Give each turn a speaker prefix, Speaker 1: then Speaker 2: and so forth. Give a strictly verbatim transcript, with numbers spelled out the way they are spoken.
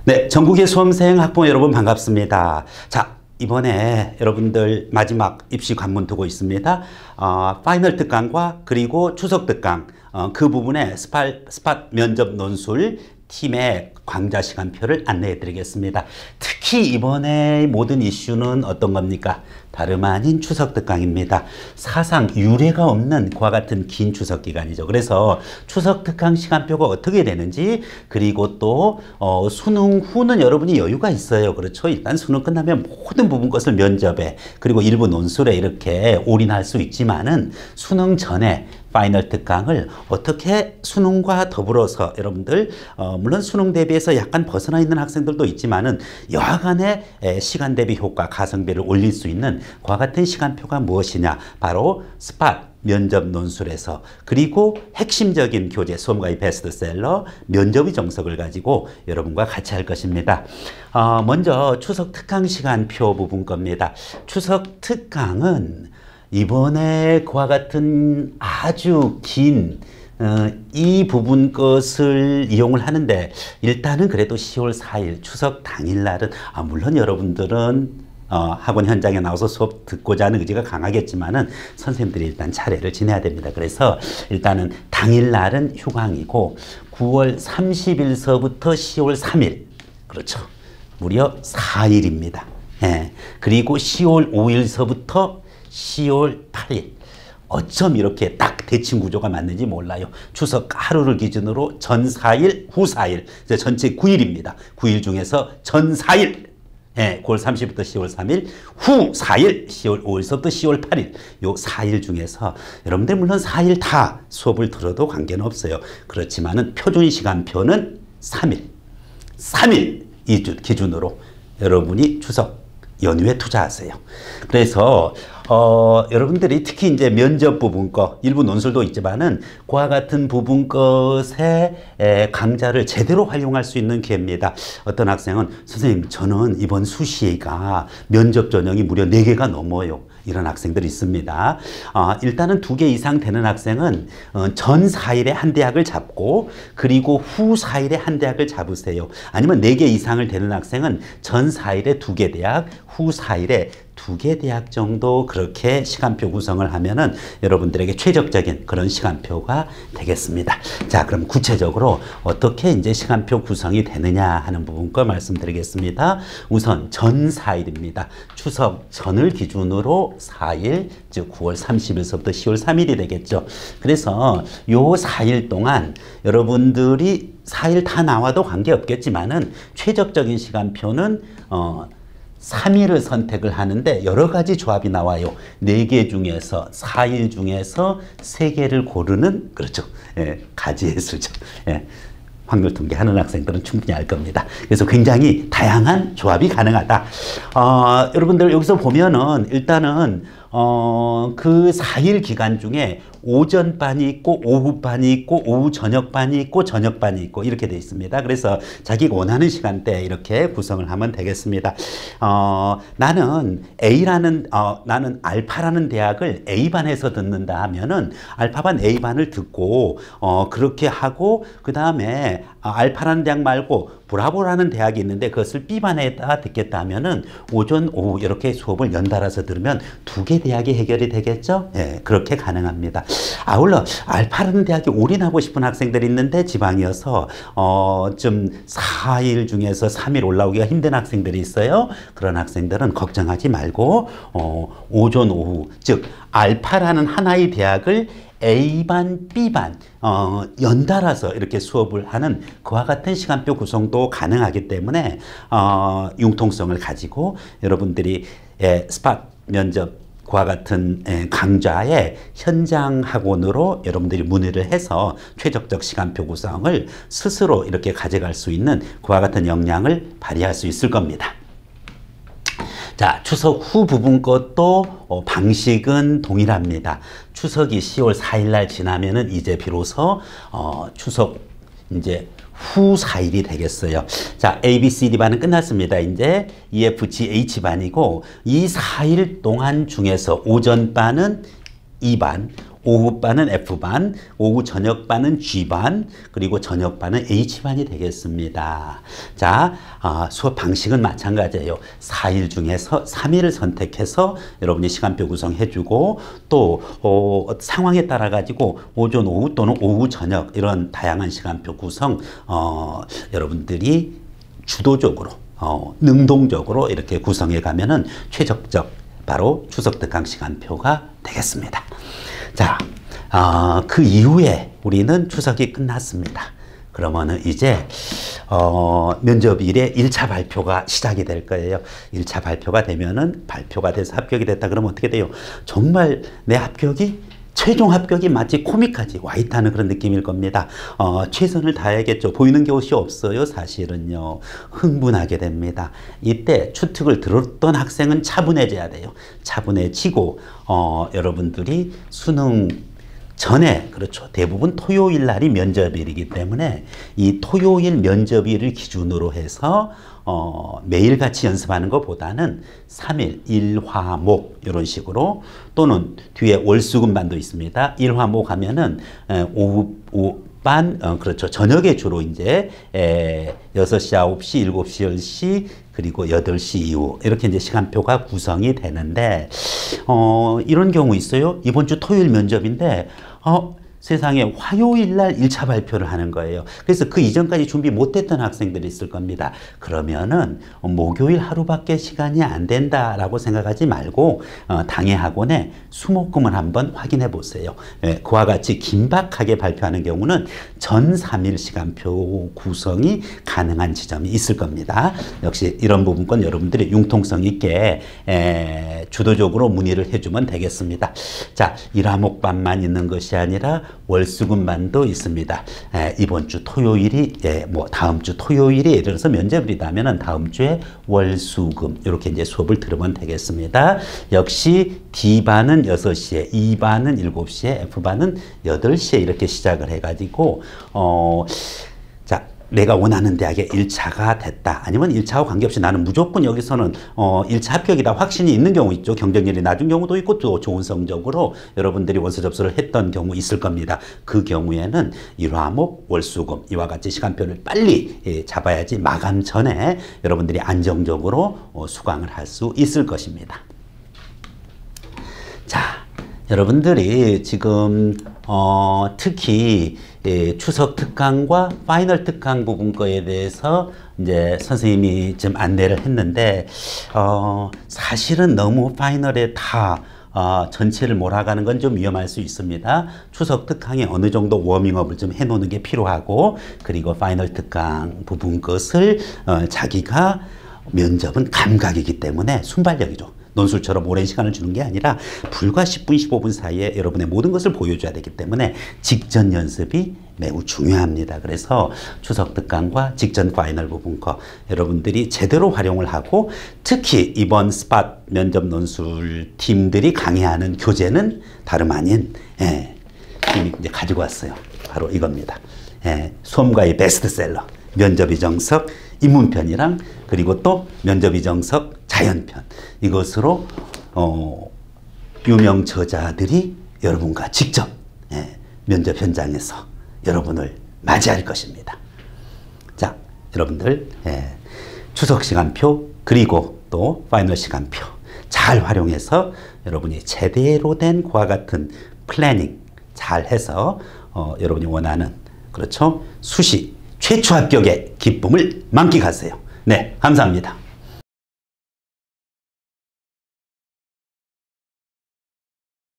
Speaker 1: 네, 전국의 수험생 학부모 여러분 반갑습니다. 자, 이번에 여러분들 마지막 입시 관문 두고 있습니다. 어, 파이널 특강과 그리고 추석 특강 어, 그 부분에 스팟, 스팟 면접 논술 팀의 강좌 시간표를 안내해 드리겠습니다. 특히 이번에 모든 이슈는 어떤 겁니까? 다름 아닌 추석 특강입니다. 사상 유례가 없는 그와 같은 긴 추석 기간이죠. 그래서 추석 특강 시간표가 어떻게 되는지, 그리고 또 어, 수능 후는 여러분이 여유가 있어요. 그렇죠? 일단 수능 끝나면 모든 부분 것을 면접에 그리고 일부 논술에 이렇게 올인할 수 있지만은 수능 전에 파이널 특강을 어떻게 수능과 더불어서 여러분들 어, 물론 수능 대비해서 약간 벗어나 있는 학생들도 있지만은 여하간의 에, 시간 대비 효과, 가성비를 올릴 수 있는 그와 같은 시간표가 무엇이냐, 바로 스팟 면접 논술에서, 그리고 핵심적인 교재 수험가의 베스트셀러 면접의 정석을 가지고 여러분과 같이 할 것입니다. 어, 먼저 추석 특강 시간표 부분 겁니다. 추석 특강은 이번에 그와 같은 아주 긴 어, 이 부분 것을 이용을 하는데, 일단은 그래도 시월 사일 추석 당일날은 아, 물론 여러분들은 어, 학원 현장에 나와서 수업 듣고자 하는 의지가 강하겠지만은 선생님들이 일단 차례를 지내야 됩니다. 그래서 일단은 당일날은 휴강이고 구월 삼십일서부터 시월 삼일, 그렇죠, 무려 사 일입니다. 예. 그리고 시월 오일서부터 시월 팔일, 어쩜 이렇게 딱 대칭 구조가 맞는지 몰라요. 추석 하루를 기준으로 전 사 일, 후 사 일, 이제 전체 구 일입니다. 구 일 중에서 전 사 일, 예, 구월 삼십일부터 시월 삼일, 후 사 일, 시월 오일서부터 시월 팔일, 요 사 일 중에서 여러분들 물론 사 일 다 수업을 들어도 관계는 없어요. 그렇지만은 표준 시간표는 삼 일, 삼 일 이 기준으로 여러분이 추석 연휴에 투자하세요. 그래서 어, 여러분들이 특히 이제 면접 부분 거, 일부 논술도 있지만은 그와 같은 부분 것의 에, 강좌를 제대로 활용할 수 있는 기회입니다. 어떤 학생은 선생님, 저는 이번 수시가 면접 전형이 무려 네 개가 넘어요. 이런 학생들이 있습니다. 어, 일단은 두 개 이상 되는 학생은 어, 전 사 일에 한 대학을 잡고 그리고 후 사 일에 한 대학을 잡으세요. 아니면 네 개 이상을 되는 학생은 전 사 일에 두 개 대학, 후 사 일에 두 개 대학 정도 그렇게 시간표 구성을 하면은 여러분들에게 최적적인 그런 시간표가 되겠습니다. 자, 그럼 구체적으로 어떻게 이제 시간표 구성이 되느냐 하는 부분 거 말씀드리겠습니다. 우선 전 사 일입니다. 추석 전을 기준으로 사 일, 즉 구월 삼십일서부터 시월 삼일이 되겠죠. 그래서 요 사 일 동안 여러분들이 사 일 다 나와도 관계없겠지만은 최적적인 시간표는 어 삼 일을 선택을 하는데 여러 가지 조합이 나와요. 네 개 중에서, 사 일 중에서 세 개를 고르는, 그렇죠, 예, 가지예술죠. 예, 확률 통계 하는 학생들은 충분히 알 겁니다. 그래서 굉장히 다양한 조합이 가능하다. 어, 여러분들 여기서 보면은 일단은 어, 그 사 일 기간 중에 오전반이 있고 오후반이 있고 오후 저녁반이 있고 저녁반이 있고 이렇게 되어 있습니다. 그래서 자기가 원하는 시간대에 이렇게 구성을 하면 되겠습니다. 어, 나는 A라는 어, 나는 알파라는 대학을 A반에서 듣는다 하면은 알파반 A반을 듣고 어, 그렇게 하고, 그 다음에 알파라는 대학 말고 브라보라는 대학이 있는데 그것을 B반에다 듣겠다 하면은 오전 오후 이렇게 수업을 연달아서 들으면 두 개 대학이 해결이 되겠죠. 예, 그렇게 가능합니다. 아울러 알파라는 대학에 올인하고 싶은 학생들이 있는데 지방이어서 어, 좀 사 일 중에서 삼 일 올라오기가 힘든 학생들이 있어요. 그런 학생들은 걱정하지 말고 어, 오전 오후, 즉 알파라는 하나의 대학을 A반, B반 어, 연달아서 이렇게 수업을 하는 그와 같은 시간표 구성도 가능하기 때문에 어, 융통성을 가지고 여러분들이 예, 스팟 면접 그와 같은 강좌의 현장 학원으로 여러분들이 문의를 해서 최적적 시간표 구성을 스스로 이렇게 가져갈 수 있는 그와 같은 역량을 발휘할 수 있을 겁니다. 자, 추석 후 부분 것도 어, 방식은 동일합니다. 추석이 시월 사일 날 지나면은 이제 비로소 어, 추석 이제 후 사 일이 되겠어요. 자, A, B, C, D 반은 끝났습니다. 이제 E, F, G, H 반이고 이 사 일 동안 중에서 오전 반은 이 반, 오후반은 F반, 오후 저녁반은 G반, 그리고 저녁반은 H반이 되겠습니다. 자, 어, 수업 방식은 마찬가지예요. 사 일 중에서 삼 일을 선택해서 여러분이 시간표 구성해주고 또 어, 상황에 따라 가지고 오전, 오후 또는 오후, 저녁 이런 다양한 시간표 구성 어, 여러분들이 주도적으로 어, 능동적으로 이렇게 구성해 가면은 최적적 바로 추석 특강 시간표가 되겠습니다. 자, 어, 그 이후에 우리는 추석이 끝났습니다. 그러면은 이제 어, 면접일에 일 차 발표가 시작이 될 거예요. 일 차 발표가 되면은 발표가 돼서 합격이 됐다 그러면 어떻게 돼요? 정말 내 합격이 최종 합격이 마치 코믹까지 와 있다는 그런 느낌일 겁니다. 어, 최선을 다해야겠죠. 보이는 게 옷이 없어요. 사실은요. 흥분하게 됩니다. 이때 추특을 들었던 학생은 차분해져야 돼요. 차분해지고 어, 여러분들이 수능 전에 그렇죠. 대부분 토요일 날이 면접일이기 때문에 이 토요일 면접일을 기준으로 해서 어, 매일같이 연습하는 것보다는 삼 일, 일, 화, 목 이런 식으로 또는 뒤에 월수금반도 있습니다. 일, 화, 목 하면은 에, 오후, 오후 반, 어, 그렇죠. 저녁에 주로 이제 에, 여섯 시, 아홉 시, 일곱 시, 열 시 그리고 여덟 시 이후 이렇게 이제 시간표가 구성이 되는데 어, 이런 경우 있어요. 이번 주 토요일 면접인데 어, 세상에 화요일 날 일 차 발표를 하는 거예요. 그래서 그 이전까지 준비 못했던 학생들이 있을 겁니다. 그러면은 목요일 하루밖에 시간이 안 된다라고 생각하지 말고 어, 당해 학원에 수목금을 한번 확인해 보세요. 예, 그와 같이 긴박하게 발표하는 경우는 전 삼 일 시간표 구성이 가능한 지점이 있을 겁니다. 역시 이런 부분건 여러분들이 융통성 있게 에, 주도적으로 문의를 해주면 되겠습니다. 자, 일 화목반만 있는 것이 아니라 월수금반도 있습니다. 에, 이번 주 토요일이 예, 뭐 다음 주 토요일이 예를 들어서 면접이라면은 다음 주에 월수금 이렇게 이제 수업을 들으면 되겠습니다. 역시 D반은 여섯 시에, E반은 일곱 시에, F반은 여덟 시에 이렇게 시작을 해가지고 어, 자. 내가 원하는 대학에 일 차가 됐다. 아니면 일 차와 관계없이 나는 무조건 여기서는 어, 일 차 합격이다. 확신이 있는 경우 있죠. 경쟁률이 낮은 경우도 있고 또 좋은 성적으로 여러분들이 원서 접수를 했던 경우 있을 겁니다. 그 경우에는 일 화목, 월수금 이와 같이 시간표를 빨리 예, 잡아야지 마감 전에 여러분들이 안정적으로 어, 수강을 할 수 있을 것입니다. 자, 여러분들이 지금 어, 특히 예, 추석 특강과 파이널 특강 부분 거에 대해서 이제 선생님이 좀 안내를 했는데 어, 사실은 너무 파이널에 다 어, 전체를 몰아가는 건 좀 위험할 수 있습니다. 추석 특강에 어느 정도 워밍업을 좀 해놓는 게 필요하고 그리고 파이널 특강 부분 것을 어, 자기가 면접은 감각이기 때문에 순발력이죠. 논술처럼 오랜 시간을 주는 게 아니라 불과 십 분, 십오 분 사이에 여러분의 모든 것을 보여줘야 되기 때문에 직전 연습이 매우 중요합니다. 그래서 추석 특강과 직전 파이널 부분 거 여러분들이 제대로 활용을 하고 특히 이번 스팟 면접 논술 팀들이 강의하는 교재는 다름 아닌 예, 이미 이제 가지고 왔어요. 바로 이겁니다. 예, 수험가의 베스트셀러 면접이 정석 입문편이랑 그리고 또 면접이 정석 자연편 이것으로 어, 유명 저자들이 여러분과 직접 예, 면접 현장에서 여러분을 맞이할 것입니다. 자, 여러분들 예, 추석 시간표 그리고 또 파이널 시간표 잘 활용해서 여러분이 제대로 된 그와 같은 플래닝 잘 해서 어, 여러분이 원하는 그렇죠 수시 최초 합격의 기쁨을 만끽하세요. 네, 감사합니다.